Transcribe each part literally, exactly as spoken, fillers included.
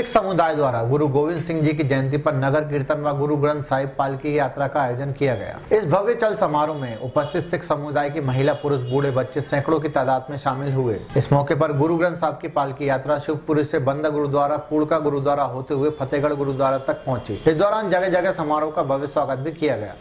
सिख समुदाय द्वारा गुरु गोविंद सिंह जी की जयंती पर नगर कीर्तन व गुरु ग्रंथ साहिब पालकी यात्रा का आयोजन किया गया। इस भव्य चल समारोह में उपस्थित सिख समुदाय की महिला, पुरुष, बूढ़े, बच्चे सैकड़ों की तादाद में शामिल हुए। इस मौके पर गुरु ग्रंथ साहिब की पालकी यात्रा शिवपुरी से बंदा गुरुद्वारा, कूड़का गुरुद्वारा होते हुए फतेहगढ़ गुरुद्वारा तक पहुंची। इस दौरान जगह जगह समारोह का भव्य स्वागत भी किया गया।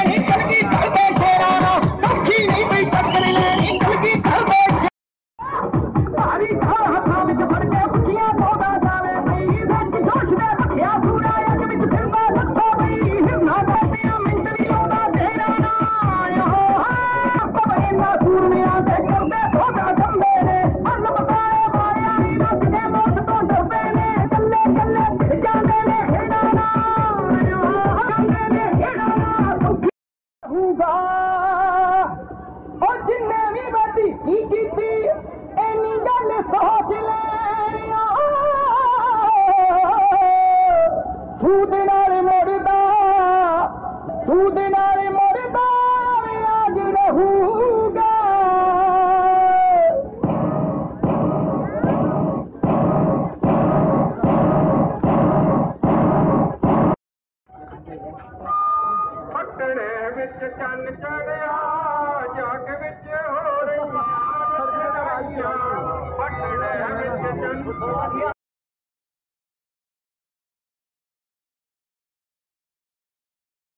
चन चढ़िया जग विच हो रही पटने विच चन